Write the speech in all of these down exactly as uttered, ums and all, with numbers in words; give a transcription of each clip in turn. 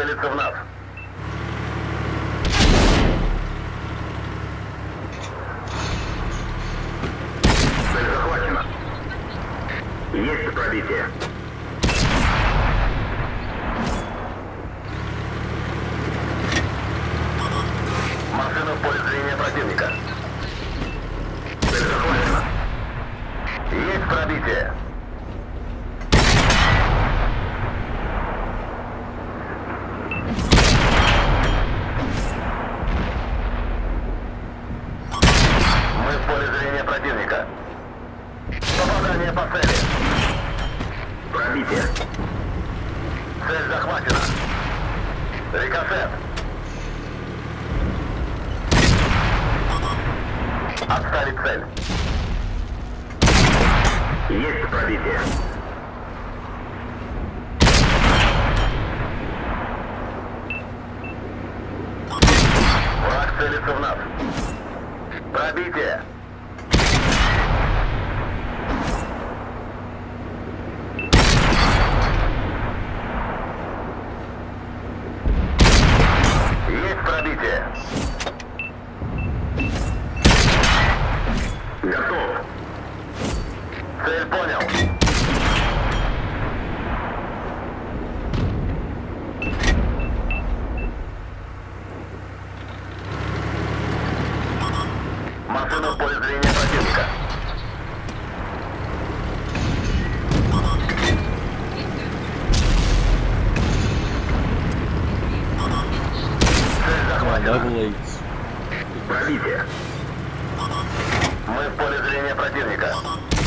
целится в нас. Цель захвачена. Есть пробитие. Машина в поле зрения противника. Цель захвачена. Есть пробитие. Мы в поле зрения противника. Попадание по цели. Пробитие. Цель захвачена. Рикошет. Отставить цель. Есть пробитие. Враг целится в нас. Пробитие. Есть пробитие. Готов. Цель понял. Машина в поле зрения противника. Цель захвачена. Пробитие. Мы в поле зрения противника.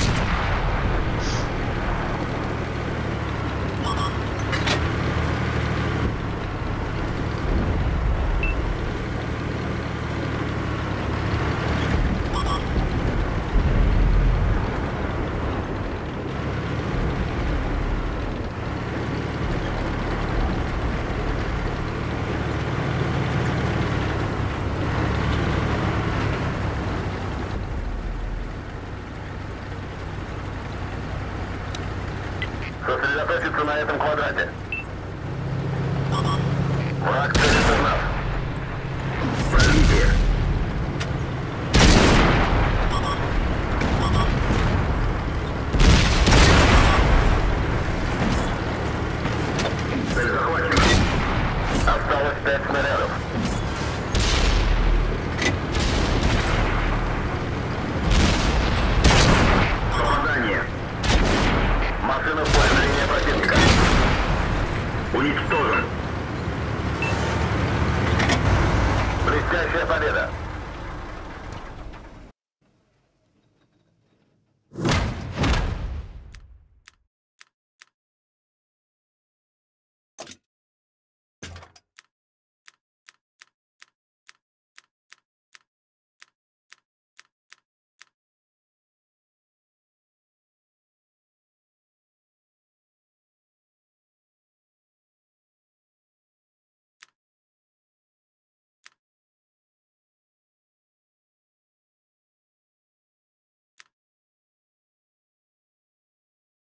Сосредоточиться на этом квадрате. Враг целится в нас. Пробитие.